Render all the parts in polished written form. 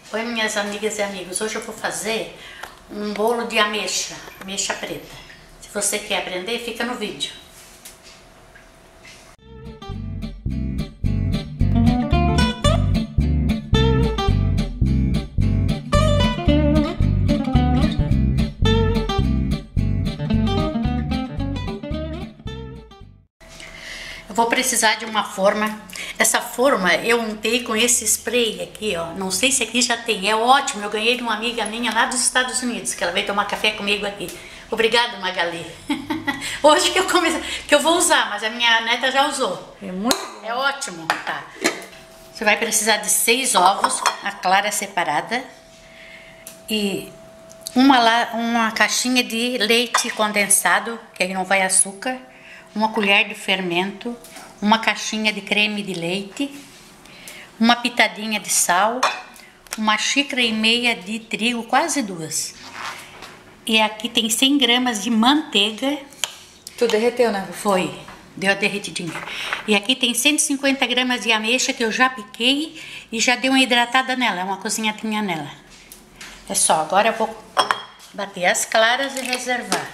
Oi, minhas amigas e amigos, hoje eu vou fazer um bolo de ameixa preta. Se você quer aprender, fica no vídeo. Eu vou precisar de uma forma. Essa forma eu untei com esse spray aqui, ó. Não sei se aqui já tem, é ótimo. Eu ganhei de uma amiga minha lá dos Estados Unidos, que ela veio tomar café comigo aqui. Obrigada, Magali. Hoje que eu vou usar, mas a minha neta já usou. É muito bom. É ótimo, tá? Você vai precisar de 6 ovos, a clara separada, e uma caixinha de leite condensado, que aí não vai açúcar, uma colher de fermento, uma caixinha de creme de leite, uma pitadinha de sal, uma xícara e meia de trigo, quase 2. E aqui tem 100 gramas de manteiga. Tu derreteu, né? Foi, deu a derretidinha. E aqui tem 150 gramas de ameixa que eu já piquei e já dei uma hidratada nela, uma cozinhadinha nela. É só, agora eu vou bater as claras e reservar.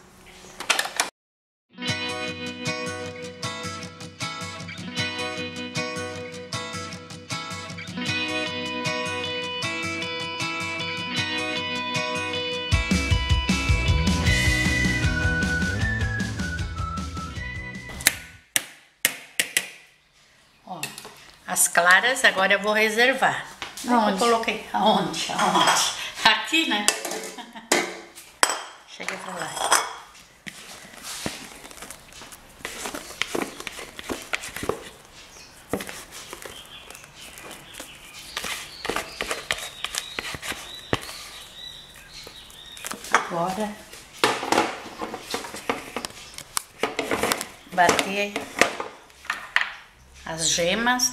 Ó, as claras agora eu vou reservar. Aonde? Eu coloquei. Aonde? Aqui, né? Chega pra lá. Agora bater as gemas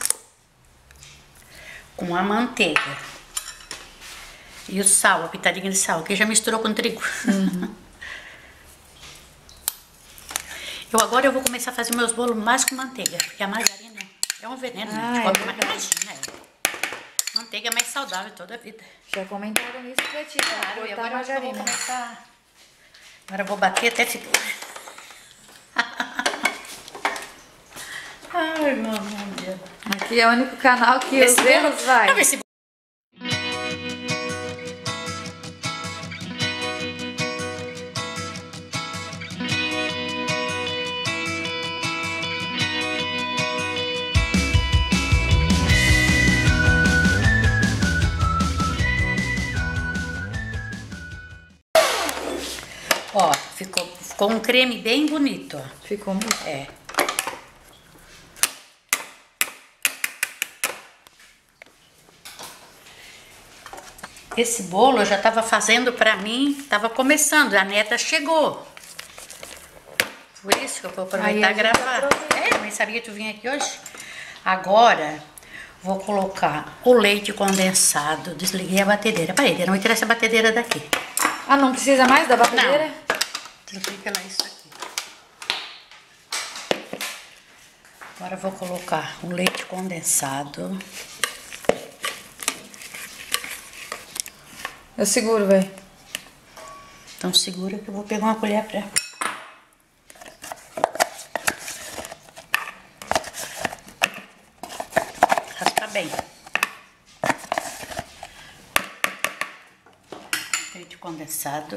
com a manteiga e o sal, a pitadinha de sal, que já misturou com trigo. Agora eu vou começar a fazer meus bolos mais com manteiga, porque a margarina é um veneno, né? Imagina, manteiga é mais saudável toda a vida. Já comentaram isso pra ti, Claro, e agora eu vou margarina. começar. Agora eu vou bater até ficar. Ai, mamãe. Aqui é o único canal que os erros vai. Deixa eu ver se... Ó, ficou um creme bem bonito, ó. Ficou muito. É. Esse bolo eu já estava fazendo pra mim, estava começando, a neta chegou. Por isso que eu vou aproveitar e gravar. É, mas sabia que tu vinha aqui hoje? Agora vou colocar o leite condensado. Desliguei a batedeira. Peraí, não interessa a batedeira daqui. Ah, não precisa mais da batedeira? Não. Desliga lá isso aqui. Agora eu vou colocar o leite condensado. Eu seguro, velho. Então segura que eu vou pegar uma colher pra... Raspa bem. Leite condensado.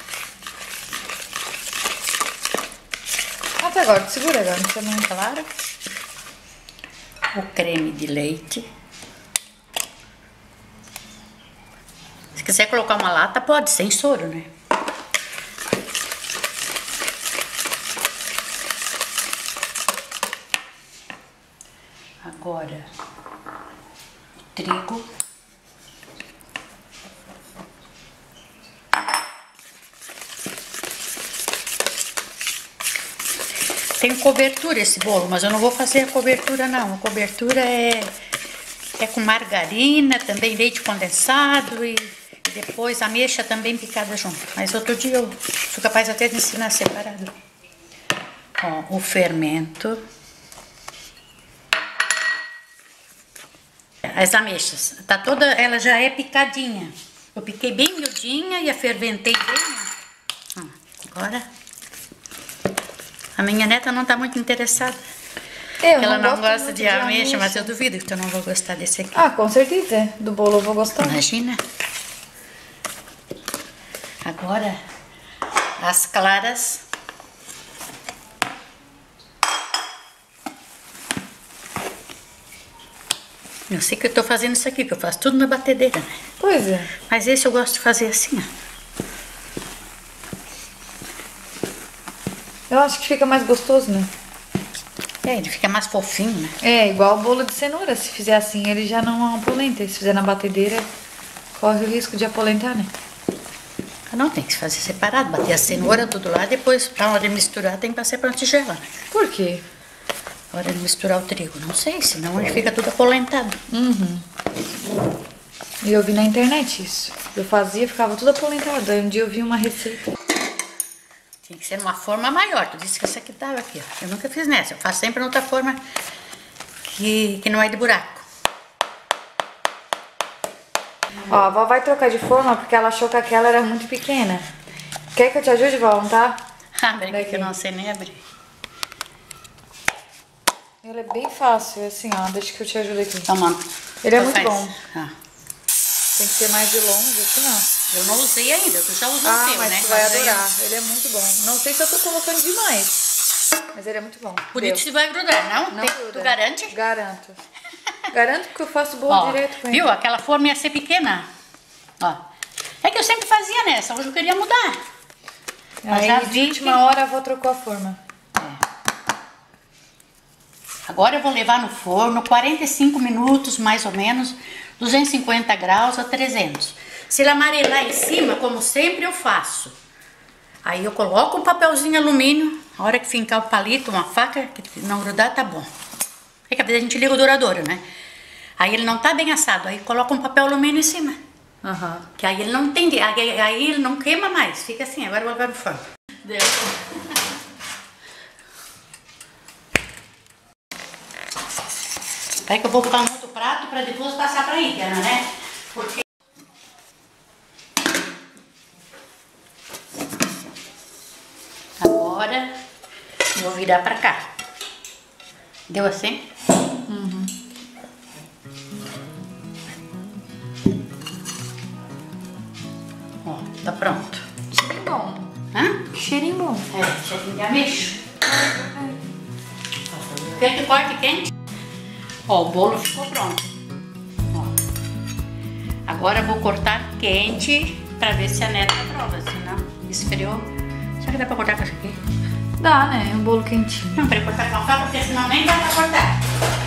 Até agora, tu segura agora, não precisa não. Claro. O creme de leite. Se quiser colocar uma lata, pode, sem soro, né? Agora, o trigo. Tem cobertura esse bolo, mas eu não vou fazer a cobertura não. A cobertura é com margarina, também leite condensado e depois ameixa também picada junto. Mas outro dia eu sou capaz até de ensinar separado. Ó, o fermento. as ameixas. Tá toda, ela já é picadinha. Eu piquei bem miudinha e a ferventei bem. Agora, a minha neta não tá muito interessada. Ela não gosta de ameixa, mas eu duvido que tu não vai gostar desse aqui. Ah, com certeza. Do bolo eu vou gostar. Imagina. Agora, as claras. Eu sei que eu tô fazendo isso aqui, que eu faço tudo na batedeira, né? Pois é. Mas esse eu gosto de fazer assim, ó. Eu acho que fica mais gostoso, né? É, ele fica mais fofinho, né? É, igual o bolo de cenoura. Se fizer assim, ele já não apolenta. Se fizer na batedeira, corre o risco de apolentar, né? Não, tem que fazer separado, bater a cenoura tudo lá, depois, pra hora de misturar, tem que passar pra uma tigela, né? Por quê? Na hora de misturar o trigo, não sei, senão ele fica tudo apolentado. E eu vi na internet isso. Eu fazia, ficava tudo apolentado. Aí um dia eu vi uma receita. Tem que ser numa forma maior. Tu disse que essa aqui tava aqui, ó. Eu nunca fiz nessa. Eu faço sempre noutra forma que não é de buraco. Ó, a avó vai trocar de forma porque ela achou que aquela era muito pequena. Quer que eu te ajude, vó? Não tá? Peraí que eu não sei nem abrir. Ele é bem fácil, assim, ó. Deixa que eu te ajude aqui. Toma. Ele é muito bom. Ah. Tem que ser mais de longe, assim, ó. Eu não usei ainda, tu já usou o teu, mas né? tu vai adorar. Ele é muito bom. Não sei se eu tô colocando demais, mas ele é muito bom. Por isso que vai grudar, não? Não gruda. Tu garante? Garanto. Garanto que eu faço bolo direto com ele. Viu? Aquela forma ia ser pequena. Ó. É que eu sempre fazia nessa, hoje eu queria mudar. Aí, já de vi última hora, a avó trocou a forma. Agora eu vou levar no forno 45 minutos, mais ou menos, 250 graus a 300. Se ele amarelar em cima, como sempre eu faço, aí eu coloco um papelzinho alumínio, a hora que fincar o palito, uma faca, que não grudar, tá bom. É que a gente liga o douradouro, né? Aí ele não tá bem assado, aí coloca um papel alumínio em cima. Que aí ele não tem, aí ele não queima mais, fica assim, agora eu vou levar no forno. Aí que eu vou botar um outro prato para depois passar para Ídia, né? Porque agora vou virar para cá. Deu assim? Ó, tá pronto. Cheirinho bom. Hã? Cheirinho bom. É, cheirinho de ameixa. Quer que corte quente? Ó, o bolo ficou pronto. Ó. Agora eu vou cortar quente pra ver se a neta aprova. Se não, esfriou. Será que dá pra cortar com isso aqui? Dá, né? Um bolo quentinho. Não, pra cortar com a faca, porque senão nem dá pra cortar.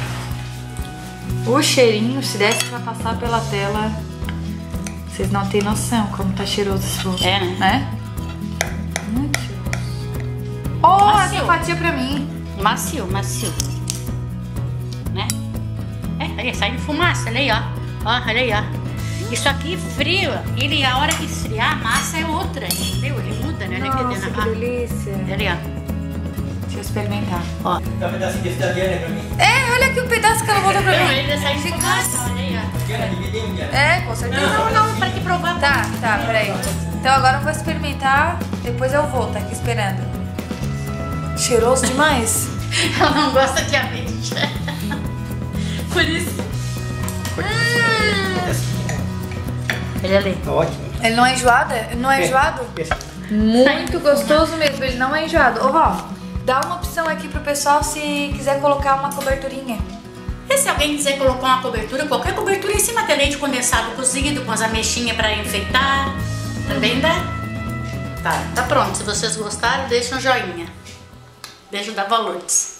O cheirinho, se desse pra passar pela tela, vocês não têm noção como tá cheiroso esse bolo. É, né? Muito cheiroso. Ó, essa fatia pra mim. Macio, macio. Né? É, aí sai de fumaça, olha aí, ó. Ó, olha aí, ó. Isso aqui frio, ele a hora que esfriar, a massa é outra, entendeu? Ele muda, né? Nossa, que delícia. Olha aí, ó. Deixa eu experimentar. Ó. Dá um pedacinho desse da Diana pra mim. É, olha aqui o pedaço que ela botou pra mim. Ele sai de fumaça, olha aí, ó. Diana, dividimos, Diana. É, com certeza. Não, pra te provar. Tá, peraí. Então agora eu vou experimentar, depois eu vou, tá aqui esperando. Cheiroso demais. Ela não gosta de ameixa. Por isso. Olha ali. Ótimo. Ele não é enjoado? Não é enjoado? Muito gostoso mesmo, ele não é enjoado. Ô, vó, dá uma opção aqui pro pessoal se quiser colocar uma coberturinha. E se alguém quiser colocar uma cobertura, qualquer cobertura em cima, tem leite condensado cozido com as ameixinhas pra enfeitar, também dá. Tá pronto. Se vocês gostaram, deixa um joinha. Beijo da Vó Lourdes.